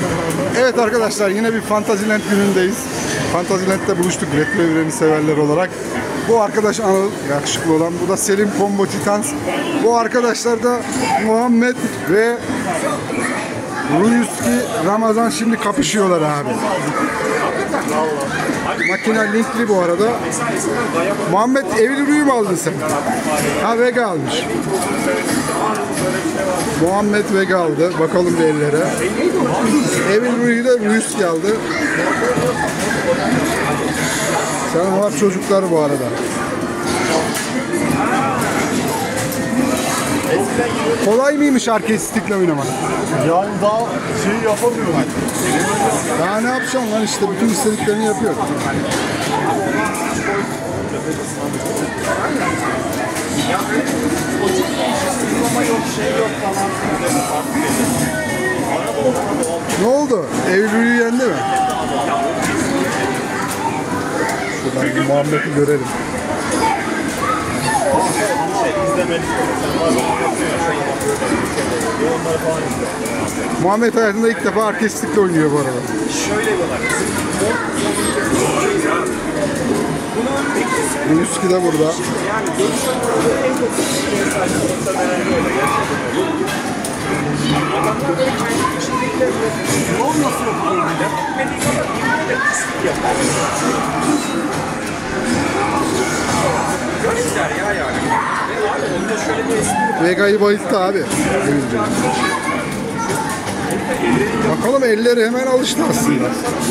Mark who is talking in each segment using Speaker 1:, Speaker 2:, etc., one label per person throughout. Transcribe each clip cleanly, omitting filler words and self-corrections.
Speaker 1: Evet arkadaşlar, yine bir Fantasyland günündeyiz. Fantasyland'de buluştuk retro evreni severler olarak. Bu arkadaş Anıl, yakışıklı olan. Bu da Selim Combo Titans. Bu arkadaşlar da Muhammed ve Ruyuski Ramazan şimdi kapışıyorlar abi. Makine linkli bu arada. Muhammed Evil Ruyu mu aldın sen? Ha, Vega almış. Muhammed Vega aldı. Bakalım bir ellere. Evil Ruyu da Ruyuski aldı. Sen var çocuklar bu arada. Kolay mıymış arcade stick'le oynamak?
Speaker 2: Yani daha şey yapamıyorum.
Speaker 1: Daha ne yapacağım lan, işte bütün istediklerini yapıyor. Ne oldu? Evliliği yendi mi? Şuradan bir Muhammed'i görelim. Muhammed hayatında ilk defa artistikle oynuyor bu arada.
Speaker 3: Şöyle bir olay.
Speaker 1: Ruyuski de burada.
Speaker 3: Yani gelişen en çok adamlar böyle kendi içindekiler yol nasıl yapılır bile? Gitmediği kadar birbirine pislik yapar. Garipler ya yani. Ve abi onda şöyle bir espri.
Speaker 1: Vega'yı bayılttı abi. Bakalım, elleri hemen alıştı aslında.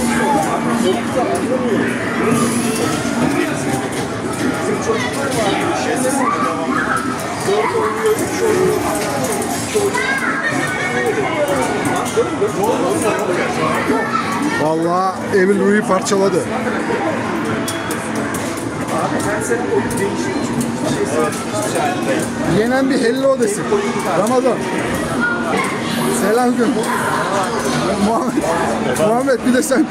Speaker 1: Vallahi Evil Ruyu parçaladı. Yenen bir hello desin. Ramazan. Selam gün. Muhammed bir de sen.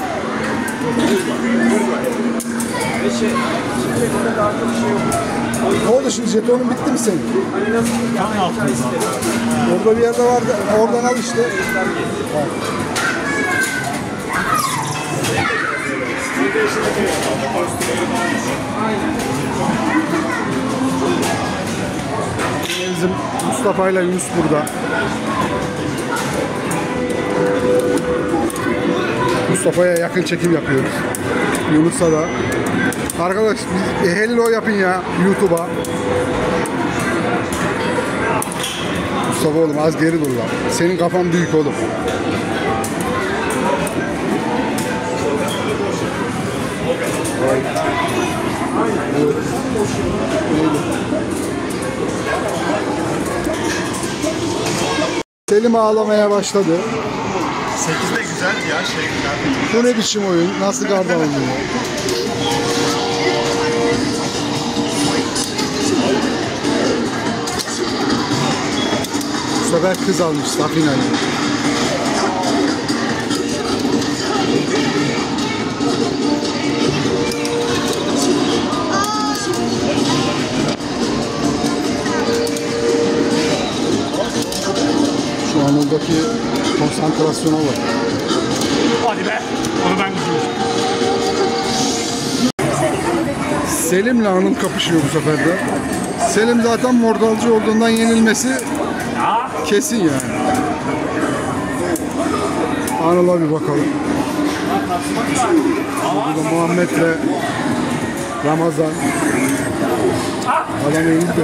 Speaker 1: Ne oldu şimdi, jetonun bitti mi senin? Orada bir yerde vardı, oradan al işte. Bizim Mustafa ile Yunus burada. Mustafa'ya yakın çekim yapıyoruz. Yunus'a da. Arkadaş bir hello yapın ya YouTube'a. Mustafa oğlum az geri dur lan. Senin kafan büyük oğlum. Selim ağlamaya başladı.
Speaker 2: 8'de güzel ya şey.
Speaker 1: Bu ne biçim oyun? Nasıl garda oynuyor? Bu sefer kız almış Safina'yı. Şu an oradaki konsantrasyona bak.
Speaker 2: Hadi be. Onu ben düşünmüştüm.
Speaker 1: Selim'le Anıl kapışıyor bu sefer de. Selim zaten mortalcı olduğundan yenilmesi kesin yani. Anıl'a bir bakalım. Burada Muhammed'le Ramazan. Adam eğildi.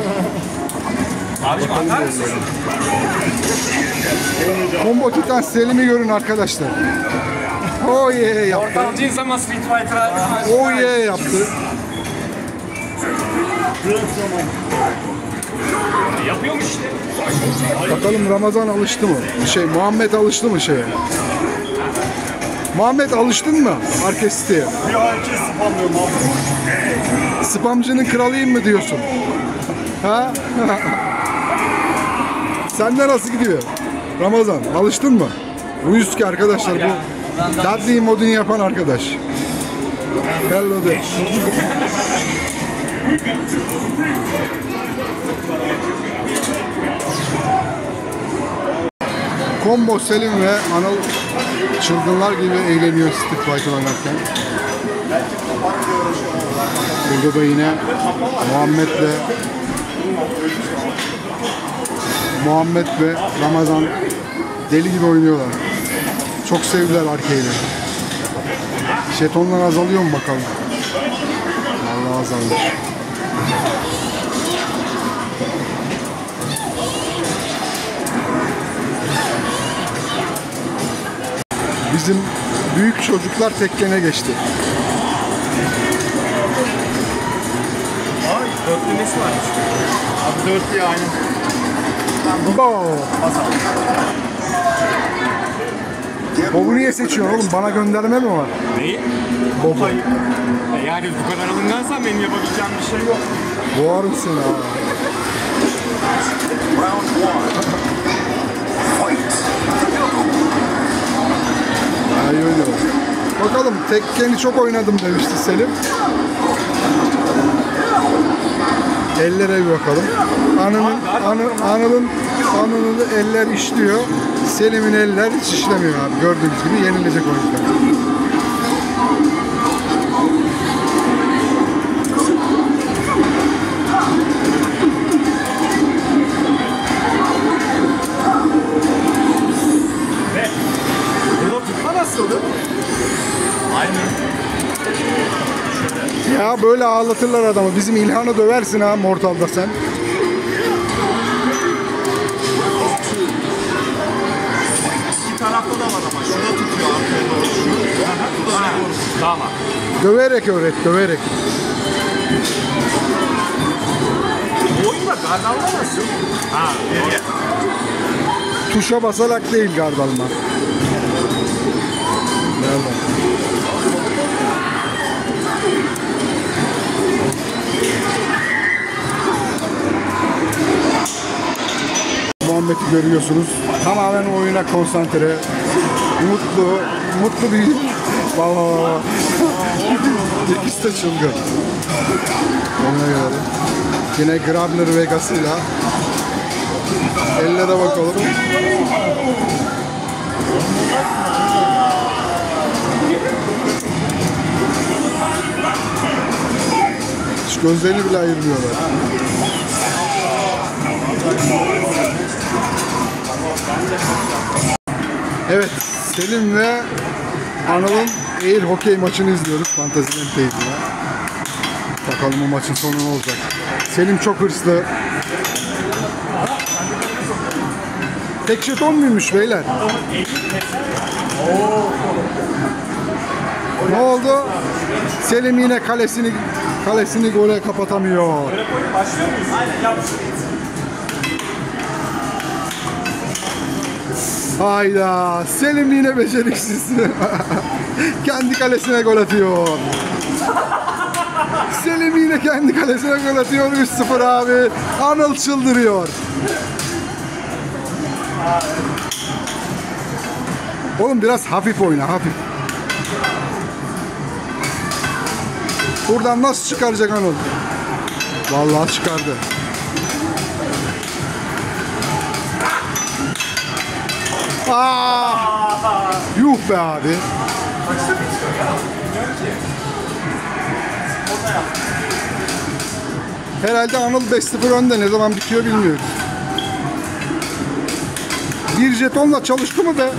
Speaker 1: Combo Titans Selim'i görün arkadaşlar. Oh yeah yaptı.
Speaker 3: Ortamcıyız ama Street Fighter'a...
Speaker 1: Oh yeah yaptı.
Speaker 3: Yapıyormuş işte.
Speaker 1: Bakalım Ramazan alıştı mı? Muhammed alıştı mı şeye? Muhammed alıştın mı orkestraya?
Speaker 2: Bir herkes spamlıyorum abi.
Speaker 1: Spamcının kralıyım mı diyorsun? Ha? Sende nasıl gidiyor? Ramazan alıştın mı? Ruyuski arkadaşlar, bu Dudley modunu yapan arkadaş. Hello de. Combo Selim ve Anıl çılgınlar gibi eğleniyor Street Fighter oynarken. Burada da yine Muhammed ve Ramazan deli gibi oynuyorlar. Çok sevdiler arcade'i. Jetonlar azalıyor mu bakalım? Vallahi azalmış. Bizim büyük çocuklar Tekken'e geçti.
Speaker 3: Ay, dörtlümesi varmış.
Speaker 2: Abi 4 ya aynen.
Speaker 1: Bo. Bob'u niye seçiyorsun oğlum? Bana gönderme mi var?
Speaker 3: Neyi?
Speaker 1: Bob'u.
Speaker 3: Yani bu kadar alıngansan benim yapabileceğim bir şey yok.
Speaker 1: Boğarım seni ha. Ay öyle. Bakalım Tekken'i çok oynadım demişti Selim. Ellere bir bakalım. Anıl'ın eller işliyor. Selim'in eller hiç işlemiyor abi. Gördüğünüz gibi yenilecek oyuncular.
Speaker 3: Burada tutma nasıldı?
Speaker 2: Aynen.
Speaker 1: Ya böyle ağlatırlar adamı. Bizim İlhan'ı döversin ha Mortal'da sen.
Speaker 2: İki tarafta da var ama. Şurada tutuyor arkaya doğru. Bu da doğru.
Speaker 3: Tamam.
Speaker 1: Döverek öğret, döverek.
Speaker 3: Bu oyunda gardalma nasıl? Ha, geriye.
Speaker 1: Tuşa basarak değil gard alma. Nerede? Muhammed'i görüyorsunuz. Tamamen oyuna konsantre. Mutlu bir valla. İkisi de çılgın. Ona göre. Yine Grabner Vegas'ıyla. Ellere bakalım. Hiç gözlerini bile ayırmıyorlar. Evet, Selim ve Anıl'ın Air Hockey maçını izliyoruz Fantasyland TV'de. Bakalım bu maçın sonu ne olacak. Selim çok hırslı. Tek jeton muymuş beyler? Ne oldu? Selim yine kalesini gole kapatamıyor.
Speaker 3: Başlıyor muyuz? Aynen yap.
Speaker 1: Hayda, Selim yine beceriksiz. Kendi kalesine gol atıyor. Selim yine kendi kalesine gol atıyor. 3-0 abi. Anıl çıldırıyor. Oğlum biraz hafif oyna, hafif. Buradan nasıl çıkaracak Anıl? Vallahi çıkardı. Yuh be abi. Herhalde Anıl 5-0 önde. Ne zaman bitiyor bilmiyoruz. Bir jetonla çalıştı mı be?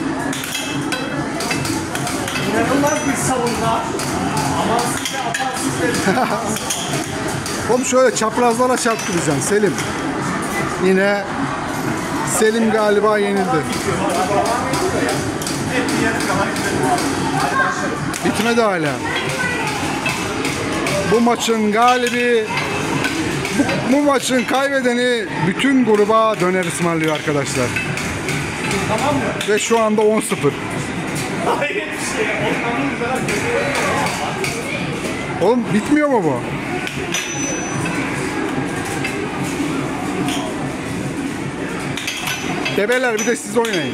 Speaker 3: İnanılmaz bir savunma. Amansız ve atarsız ve
Speaker 1: Oğlum şöyle çaprazlara çarptıracaksın Selim. Yine Selim galiba yenildi. Bitmedi hala. Bu maçın galibi, bu maçın kaybedeni bütün gruba döner ısmarlıyor arkadaşlar.
Speaker 3: tamam mı?
Speaker 1: Ve şu anda 10-0.
Speaker 3: Hayır bir şey. Onların güzel.
Speaker 1: Oğlum bitmiyor mu bu? Bebeler bir de siz oynayın.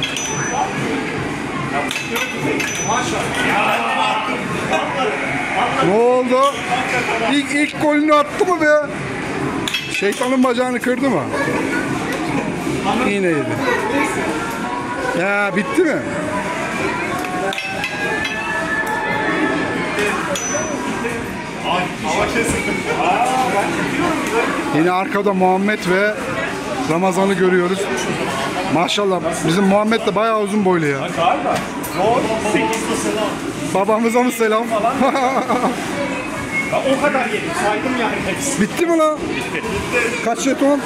Speaker 1: Ne oldu? İlk golünü attı mı be? Şeytanın bacağını kırdı mı? Yine yedi. Ya bitti mi?
Speaker 2: Hava kesildi.
Speaker 1: Yine arkada Muhammed ve Ramazan'ı görüyoruz. Maşallah bizim Muhammed de bayağı uzun boylu ya.
Speaker 2: Galiba. Doğru. 8'de selam.
Speaker 1: Babamıza mı selam?
Speaker 2: Ben o kadar yedim. Saydım yani hepsi.
Speaker 1: Bitti mi lan?
Speaker 2: Bitti.
Speaker 1: Kaç jeton?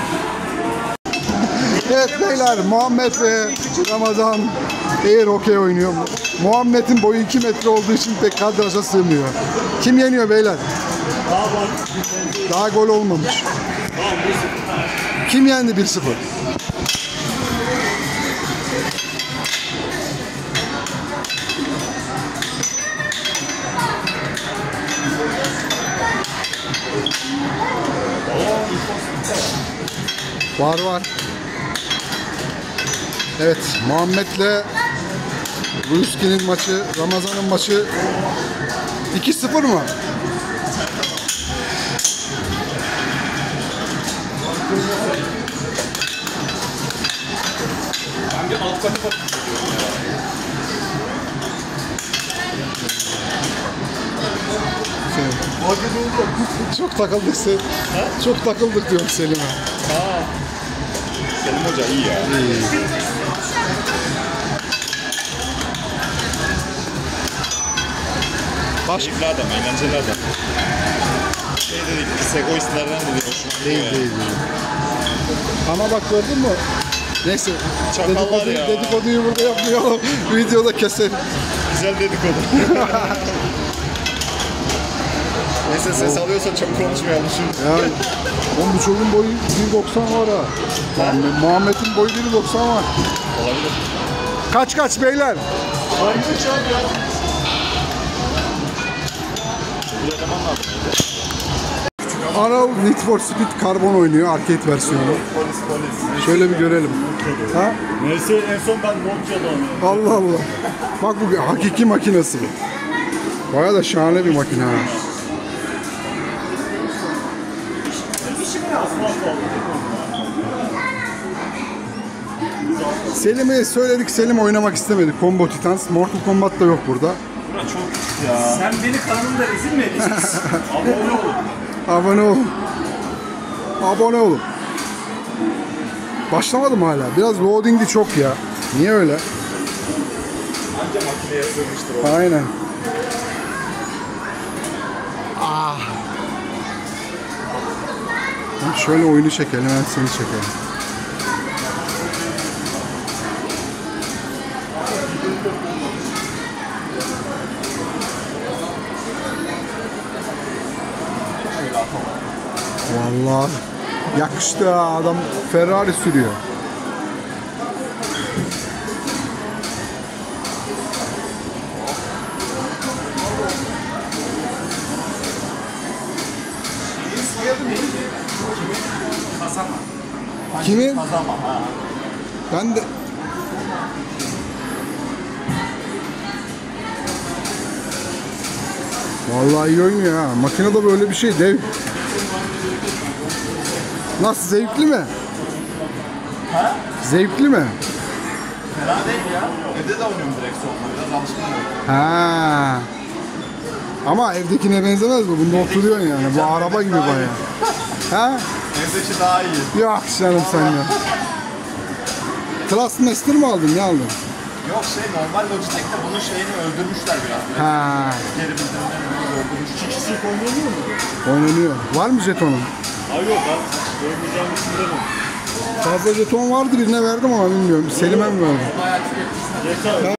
Speaker 1: Evet beyler, Muhammed ve Ramazan air hockey oynuyor. Muhammed'in boyu 2 metre olduğu için pek kadraja sığmıyor. Kim yeniyor beyler? Daha gol olmamış. Kim yendi 1-0? Var. Evet, Muhammed'le Ruski'nin maçı, Ramazan'ın maçı 2-0 mı?
Speaker 2: Ben bir alt katı bakıyorum.
Speaker 1: Çok takıldık Çok takıldık diyorum Selim'e.
Speaker 2: Selim Hoca iyi ya. Keyifli adam, eğlenceli adam. Şey dedik, biz egoistlerden dedik, hoşuma gidiyor
Speaker 1: Değil. Ama bak gördün mü? Neyse,
Speaker 2: Çakallar ya.
Speaker 1: dedikoduyu burada yapmayalım. Videoda keselim.
Speaker 2: Güzel dedikodu. Neyse ses alıyorsa çok konuşmayalım şimdi.
Speaker 1: Ya, oğlum bu çocuğun boyu 1.90 var ha. Muhammed'in boyu 1.90 var.
Speaker 2: Olabilir.
Speaker 1: Kaç beyler?
Speaker 2: Hangi çay ya? Bir eleman lazım.
Speaker 1: Anıl Need for Speed Carbon oynuyor, arcade versiyonu.
Speaker 2: Polis.
Speaker 1: Şöyle bir görelim. Ha?
Speaker 2: Neyse en son ben Nokia'da oynuyorum.
Speaker 1: Allah Allah. Bak bu bir hakiki makinesi. Baya da şahane bir makine ha. Selim'e söyledik, Selim oynamak istemedi. Combo Titans, Mortal Kombat da yok burada.
Speaker 2: Bura çok küçük ya.
Speaker 3: Sen beni kanalımda rezil mi edeceksin?
Speaker 2: Abone olun.
Speaker 1: Abone olun. Abone olun. Başlamadım hala. Biraz loading'i çok ya. Niye öyle?
Speaker 2: Anca makineye sığmıştır o.
Speaker 1: Aynen. Şöyle oyunu çekelim, ben seni çekelim. Vallahi yakıştı ha, adam Ferrari sürüyor. Kimin?
Speaker 2: Kazama ha.
Speaker 1: Ben de vallahi iyi oynuyor ha. Makinede böyle bir şey dev. Nasıl, zevkli mi?
Speaker 2: Ha?
Speaker 1: Zevkli mi?
Speaker 2: Fena değil ya. Evde de oynuyorum direksiyonla. Biraz alışkın oldum.
Speaker 1: Ha. Ama evdekine benzemez mi? Bunda oturuyorsun yani. Bu araba gibi bayağı. Ha?
Speaker 2: Evdeki daha iyi.
Speaker 1: Yok canım sen ya. Trustmaster mı aldın? Ne aldın?
Speaker 2: Yok normal Logitech'te bunun şeyini öldürmüşler biraz.
Speaker 1: Ha.
Speaker 2: Geri bildirimlerini öldürmüş. 2 kişilik oynanıyor mu?
Speaker 1: Oynanıyor. Var mı jetonun?
Speaker 2: Hayır yok ben oynayacağım içinde mi?
Speaker 1: Fazla jeton vardı, birine verdim ama bilmiyorum. Selim'e mi verdim?
Speaker 2: Bayağı tüketmişler.
Speaker 1: Ha?